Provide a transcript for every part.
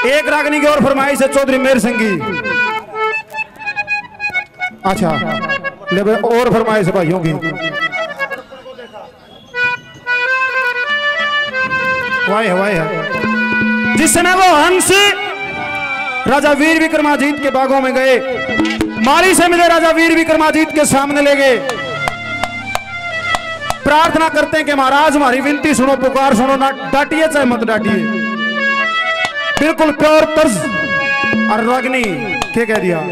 एक रागनी की और फरमाइश है चौधरी मेर संगी। अच्छा ले भाई और फरमाइश भाइयों की। वाह है जिस समय वो हंस राजा वीर विक्रमाजीत के बागों में गए, माली से मिले राजा वीर विक्रमाजीत के सामने ले गए, प्रार्थना करते हैं कि महाराज हमारी विनती सुनो, पुकार सुनो, ना डांटिए चाहे मत डांटिए। बिल्कुल प्योर तर्ज और रागनी क्या कह दिया।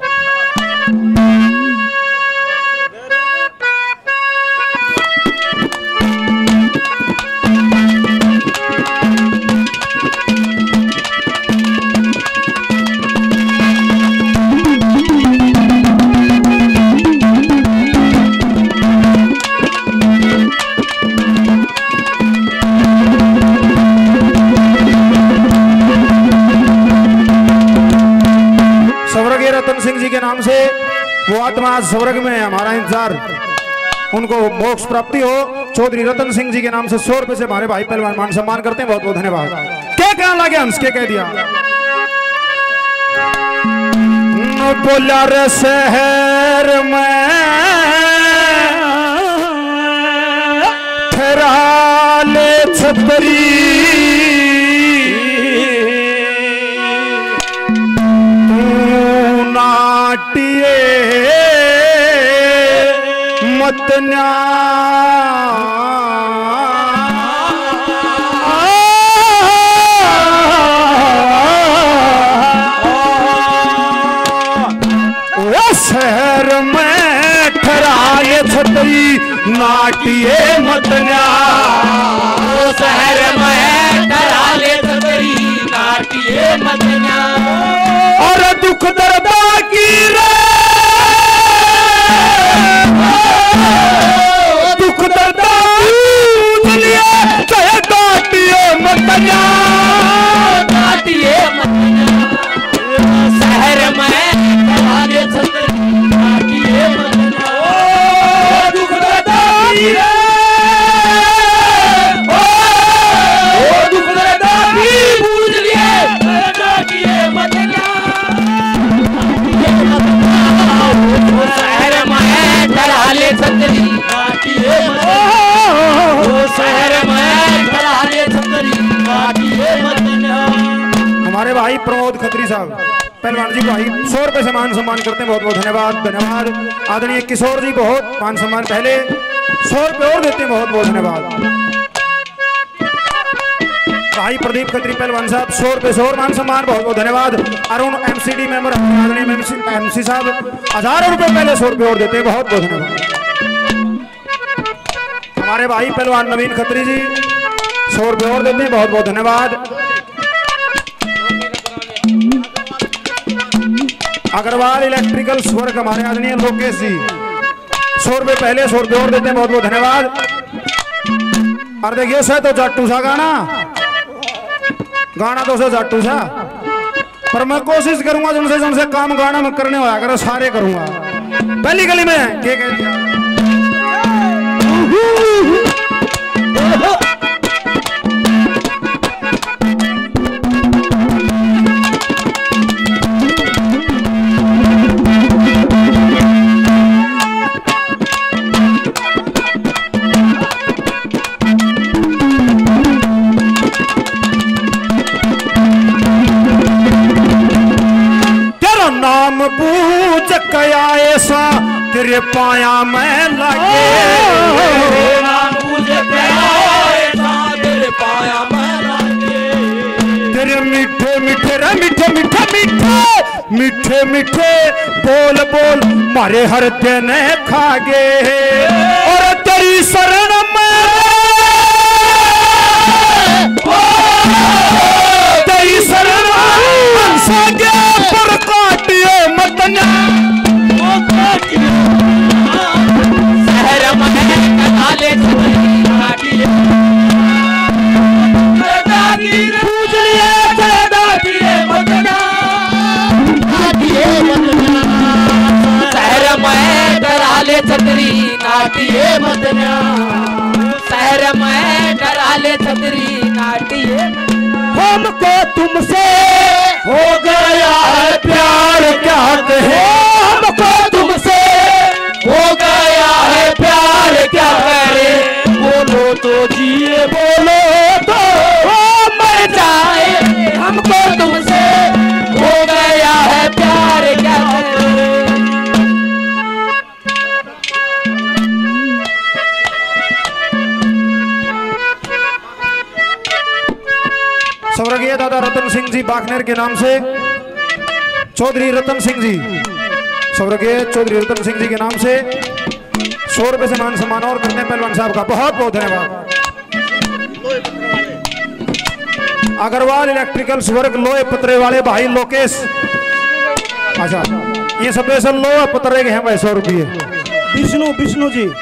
नाम से वो आत्मा आज स्वर्ग में है, हमारा इंतजार, उनको मोक्ष प्राप्ति हो। चौधरी रतन सिंह जी के नाम से 100 रुपए से हमारे भाई पहलवान मान सम्मान करते हैं, बहुत बहुत धन्यवाद। क्या कहना लगे हंस के कह दिया। बोला रे शहर में ठहरा ले छतरी, मतन्या शहर में ठहराए छतरी नाटिए मतन्या, शहर में ठहराए छतरी नाटिए मतन्या, और दुख दर्दा की दुख दर्दा डाटिए मतन्या, डाटिए मतन्या, शहर में ठहराए छतरी नाटिए मतन्या, दुख दर्दा की दुख दर्दा की पूछ लिए डाटिए मतन्या, शहर में ठहराए छतरी नाटिए मतन्या, शहर में ठहराए छतरी नाटिए मतन्या। हमारे भाई प्रमोद खत्री साहब पहलवान जी भाई 100 रुपए से मान सम्मान करते हैं, बहुत बहुत धन्यवाद। आदरणीय किशोर जी बहुत मान सम्मान, पहले 100 रुपए और देते हैं, बहुत बहुत धन्यवाद। भाई प्रदीप खत्री पहलवान साहब 100 रुपए से और मान सम्मान, बहुत बहुत धन्यवाद। अरुण एमसीडी मेंबर आदरणीय एमसी साहब 1000 रुपए पहले 100 रुपए और देते हैं, बहुत बहुत धन्यवाद। हमारे भाई पहलवान नवीन खत्री जी 100 रुपए और देते हैं, बहुत बहुत धन्यवाद। अग्रवाल इलेक्ट्रिकल स्वर्ग हमारे आदरणीय लोकेश जी 100 रुपए पहले 100 रुपए और देते हैं, बहुत बहुत धन्यवाद। और देखिए सर तो जाटू सा गाना तो सर जाटू सा, पर मैं कोशिश करूंगा जिनसे काम गाना में करने होया करो सारे करूंगा। पहली गली में क्या कह दिया। नाम पूछ कया ऐसा तेरे पाया मैं लगे, नाम पूछ कया ऐसा तेरे पाया मैं लगे, तेरे मीठे मीठे रे मीठे मीठे मीठे मीठे मीठे बोल बोल मारे हर दिन खागे, और तेरी शरण में तेरी शरण में पर काटिए मतन्या, शहर में ठहराए छतरी नाटिए, पूछ लिए डाटिए मतन्या, डाटिए मतन्या, शहर में ठहराए छतरी नाटिए मतन्या, शहर में ठहराए छतरी नाटिए। हमको तुमसे स्वर्गीय दादा रतन सिंह जी बाखनेर के नाम से चौधरी रतन सिंह जी, स्वर्गीय चौधरी रतन सिंह जी के नाम से 100 रुपए से मान सम्मान और करते हैं पहलवान साहब का बहुत बहुत धन्यवाद। अग्रवाल इलेक्ट्रिकल वर्क लोहे पतरे वाले भाई लोकेश, अच्छा ये स्पेशल लोहे पतरे के हैं भाई 100 रुपये। विष्णु जी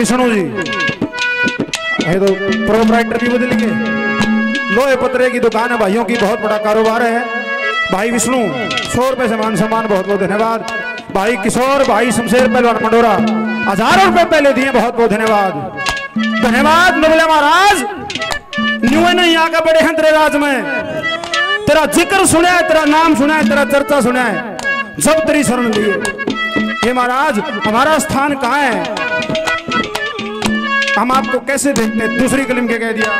ये तो प्रोप्राइटर भी बदल के लोहे पतरे की दुकान है भाइयों की, बहुत बड़ा कारोबार है। भाई विष्णु 100 रुपए से मान सम्मान बहुत बहुत धन्यवाद। भाई किशोर भाई शमशेर पहलवान मंडोरा 1000 रुपए पहले दिए, बहुत बहुत धन्यवाद। धन्यवाद नबले महाराज, न्यू नहीं आगे बड़े हैं तेरे राज में, तेरा जिक्र सुना है, तेरा नाम सुना है, तेरा चर्चा सुना है, जब तेरी शरण लिए। ये महाराज हमारा स्थान कहाँ है, हम आपको कैसे देखते हैं, दूसरी कलम के कह दिया।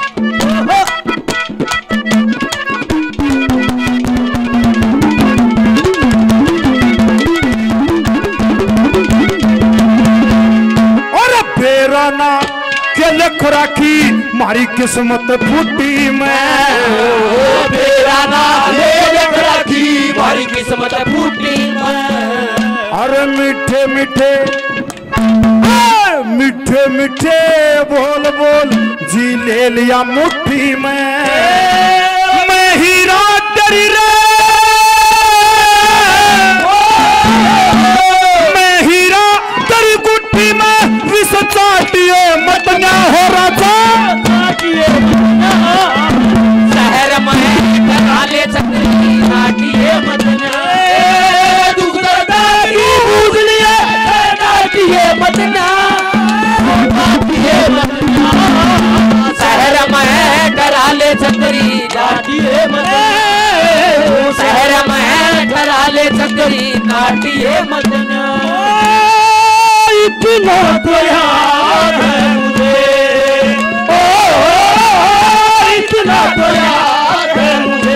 और बेराना के लिख राखी मारी किस्मत फूटी में, बेराना लिख राखी मारी किस्मत फूटी में। अरे मीठे मीठे मीठे मीठे बोल बोल जी ले लिया मुट्ठी में, मैं हीरा तेरी रे, मैं हीरा तेरी गुट्ठी में, विष चाटिए मत ना हो राजा, शहर में काले छतरी नाटिए मत ना, दुख दर्द की बूझ लिए नाटिए मत ना, शहर में डरा ले छतरी नाटिए मत, शहर में डरा ले छतरी नाटिए मत ना। इतना तो याद है मुझे, इतना तो याद है मुझे,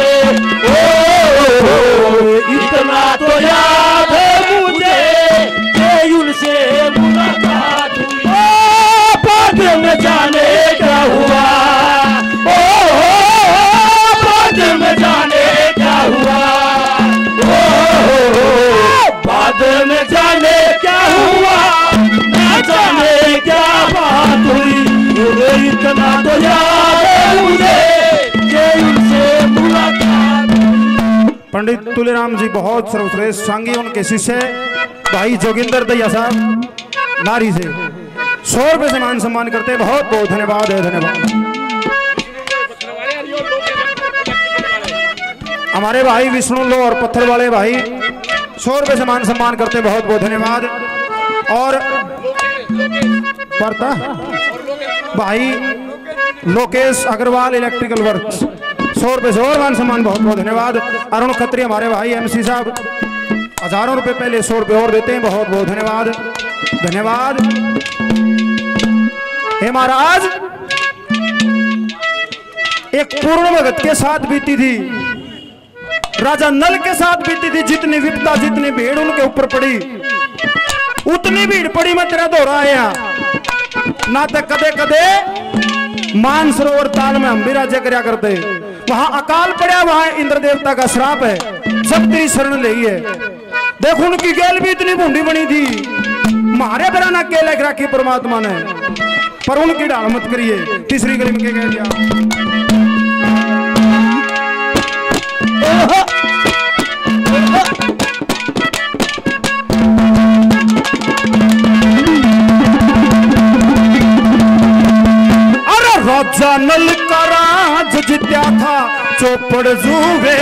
इतना तो याद है मुझे कि उनसे मुलाकात हुई, बाद में जाने क्या हुआ, बाद में जाने क्या हुआ, बाद में जाने क्या हुआ, न जाने क्या बात हुई, मुझे इतना तो याद है मुझे कि उनसे मुलाकात। पंडित तुलेराम जी बहुत सर्वश्रेष्ठ सांगी, उनके शिष्य भाई जोगिंदर दैया साहब नारी से 100 रुपए से मान सम्मान करते हैं, बहुत बहुत धन्यवाद है, धन्यवाद। हमारे भाई विष्णु लो और पत्थर वाले भाई 100 रुपए से मान सम्मान करते हैं, बहुत बहुत धन्यवाद। और पड़ता भाई लोकेश अग्रवाल इलेक्ट्रिकल वर्क्स 100 रुपए से और मान सम्मान, बहुत बहुत धन्यवाद। अरुण खत्री हमारे भाई एमसी साहब हजारों रुपए पहले 100 रुपए और देते हैं, बहुत बहुत धन्यवाद, धन्यवाद। हे महाराज एक पूर्ण भगत के साथ बीती थी, राजा नल के साथ बीती थी, जितनी विपदा जितनी भीड़ उनके ऊपर पड़ी, उतनी भीड़ पड़ी मैं तेरा दोहरा आया ना, तो कदे कदे मानसरोवर ताल में हम भी राज्य करया करते, वहां अकाल पड़ा, वहां इंद्र देवता का श्राप है, सब तेरी शरण ले है। देखो उनकी गेल भी इतनी बूंदी बनी थी, मारे बिना ना केल राखी परमात्मा ने, पर उनकी डाल मत करिए। तीसरी गली में क्या कह दिया, अरे राजा नल का राज जित्या था चौपड़ जुए,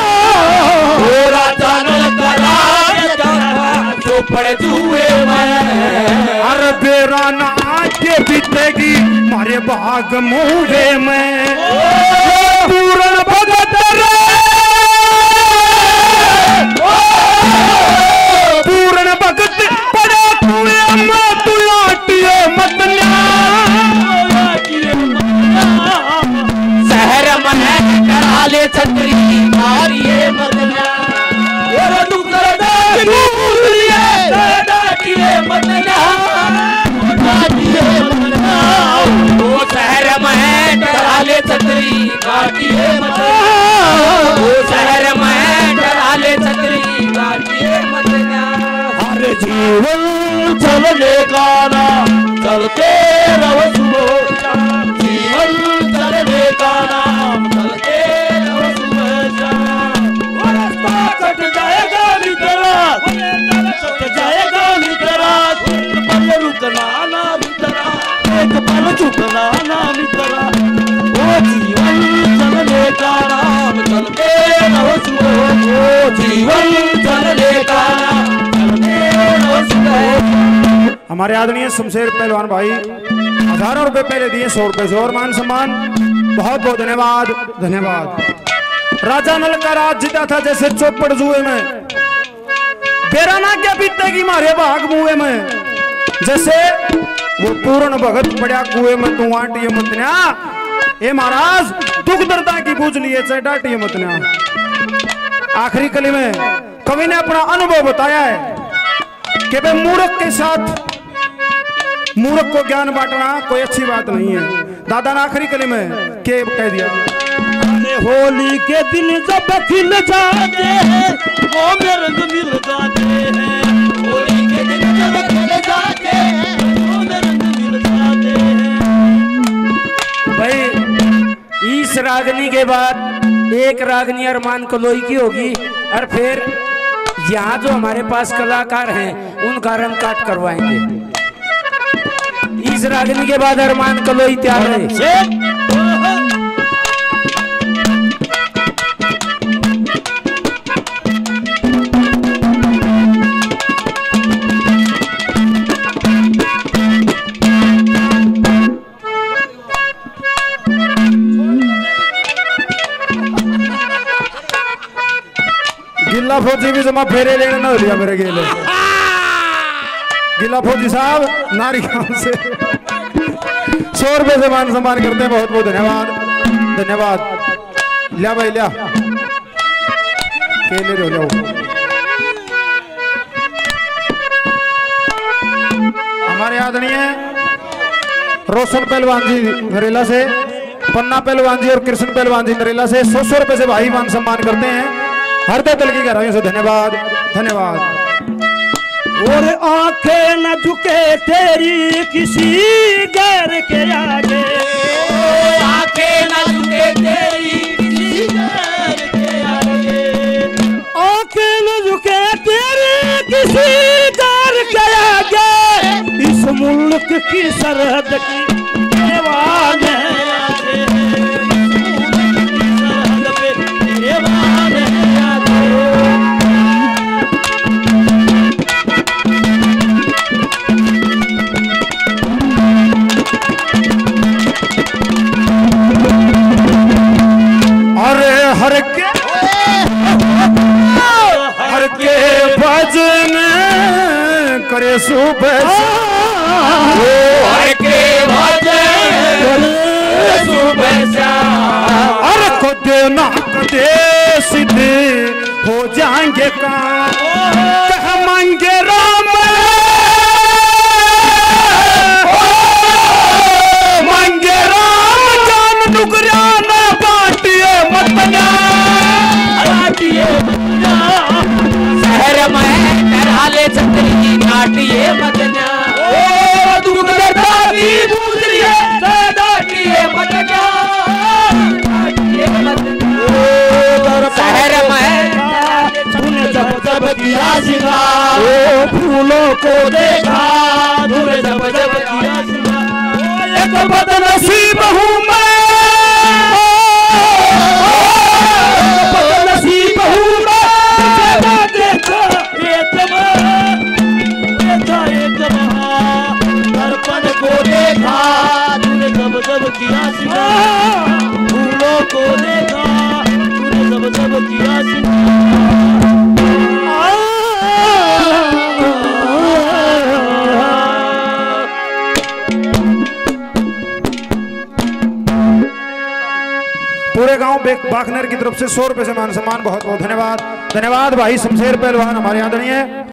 राजा नल का राज था चौपड़ जुए में, अरे बेरा ना के बीतेगी मारे भाग मुहे में, पूर्ण भगत रे, पूर्ण भगत पड़े तुए अम्मा तू लाटिए मत शहर में डरा ले छतरी मारिए मत ना, दुख दर्द मत ना, शहर में डरा ले छतरी काटिए मत शहर में डरा ले छतरी काटिए मत हर जीवन चलने का नाम चलते रहो सुबह शाम जीवन चलने का नाम चलते रहो सुबह शाम वो रास्ता कट जाएगा मित्रा कट जाएगा मित्रा पल रुकना ना मित्रा एक पल झुकना ना मित्रा वो जीवन चलने का नाम चलते रहो सुबह वो जीवन चलने का नाम चलते रहो सुबह। हमारे आदरणीय शमशेर पहलवान भाई हजारों रुपए पहले दिए 100 रुपए से और मान सम्मान बहुत बहुत धन्यवाद धन्यवाद। राजा नल का राज जीता था जैसे चौपड़ जुए में बेराना क्या बीतते की मारे भाग मुए में जैसे वो पूर्ण भगत पड़ा कुएं में तू आटिए मतन्या ए महाराज दुख दर्दा की बूझ लिए चाहे डाटिए मतन्या। आखिरी कली में कवि ने अपना अनुभव बताया है कि भाई मूर्ख के साथ मूर्ख को ज्ञान बांटना कोई अच्छी बात नहीं है। दादा ने आखिरी कली में के कह दिया अरे होली के दिन जब खिल जाते हैं वो में रंग मिल जाते हैं होली के दिन जब खिल जाते हैं वो में रंग मिल जाते हैं। भाई इस रागनी के बाद एक रागनी अरमान कलोई की होगी और फिर यहाँ जो हमारे पास कलाकार हैं उनका रंग काट करवाएंगे। इस रागनी के बाद अरमान कलोई तैयार है। गिल्ला फौजी भी जमा फेरे लेने न लिया मेरे गेले गिल्ला फौजी साहब नारी गांव से 100 रुपए से मान सम्मान करते हैं बहुत बहुत धन्यवाद धन्यवाद। लिया भाई लिया केले हो जाओ। हमारे आदरणीय रोशन पहलवान जी नरेला से पन्ना पहलवान जी और कृष्ण पहलवान जी नरेला से 100 रुपए से भाई मान सम्मान करते हैं हृदय तल की गहराइयों से धन्यवाद धन्यवाद। और आंखें न झुके तेरी किसी गैर के आगे आंखें न झुके तेरी किसी गैर के आगे आंखें न झुके तेरी किसी गैर के आगे इस मुल्क की सरहद की दीवार है भजन करे सुबह हर के भजन सुबह अरे खुदे ना कदे सीधे हो जाएंगे काम कह मांगे राम मांगे राम जान नुकराना बाटिए मतना बाटिए शहर में डरा ले छतरी काटिए मतना ओ दुख दर्दा की बूझ लिए डाटिए मतना काटिए मतना शहर में तूने जब जब किया सिंगार ओ फूलों को देखा तूने जब जब किया सिंगार एक बदनसीब हूँ मैं बदनसीब हूँ मैं दर्पण को देखा तूने जब जब किया सिंगार फूलों को देखा तूने जब जब किया सिंगार पूरे गांव बाखनर की तरफ से 100 रुपए से मान सम्मान बहुत बहुत धन्यवाद धन्यवाद भाई शमशेर पहलवान हमारे आदरणीय